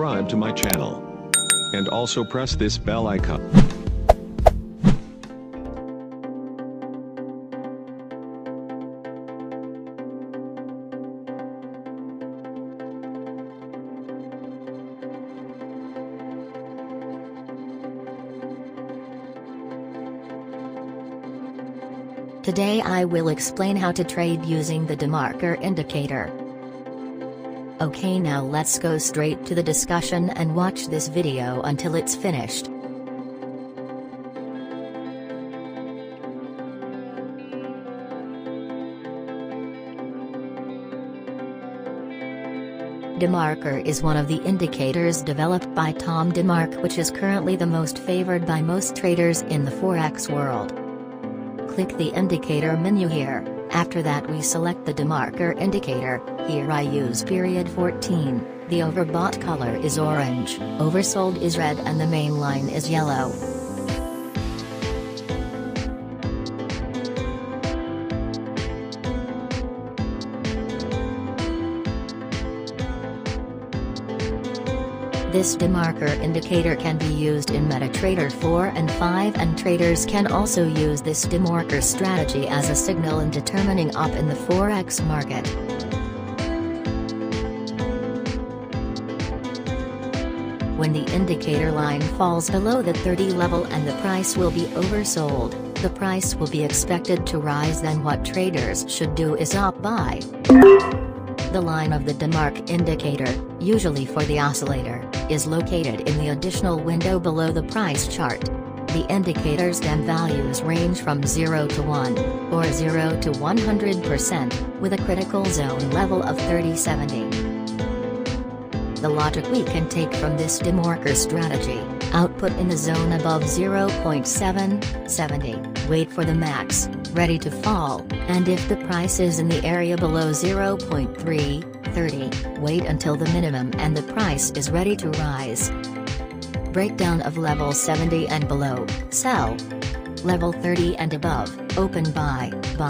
subscribe to my channel. And also press this bell icon. Today I will explain how to trade using the DeMarker indicator. Okay, now let's go straight to the discussion and watch this video until it's finished. DeMarker is one of the indicators developed by Tom DeMark, which is currently the most favored by most traders in the Forex world. Click the indicator menu here. After that we select the DeMarker indicator. Here I use period 14, the overbought color is orange, oversold is red and the main line is yellow. This DeMarker indicator can be used in MetaTrader 4 and 5, and traders can also use this DeMarker strategy as a signal in determining up in the Forex market. When the indicator line falls below the 30 level and the price will be oversold, the price will be expected to rise. Then what traders should do is opt buy. The line of the DeMark indicator, usually for the oscillator, is located in the additional window below the price chart. The indicator's DEM values range from 0 to 1, or 0 to 100%, with a critical zone level of 3070. The logic we can take from this DeMarker strategy: output in the zone above 0.770, wait for the max, ready to fall, and if the price is in the area below 0.330, wait until the minimum and the price is ready to rise. Breakdown of level 70 and below, sell. Level 30 and above, open buy.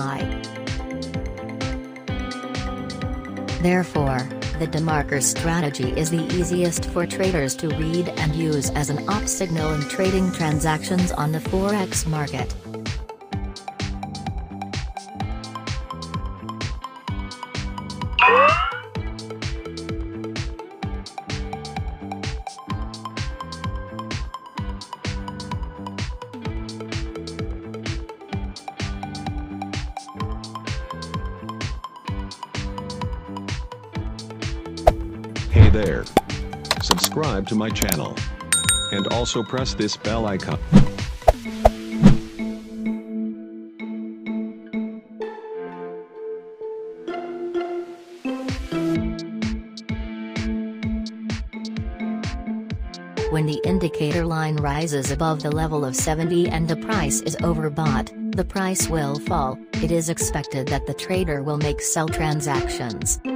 Therefore, the DeMarker strategy is the easiest for traders to read and use as an op signal in trading transactions on the Forex market. Hey there. Subscribe to my channel. And also press this bell icon. When the indicator line rises above the level of 70 and the price is overbought, the price will fall. It is expected that the trader will make sell transactions.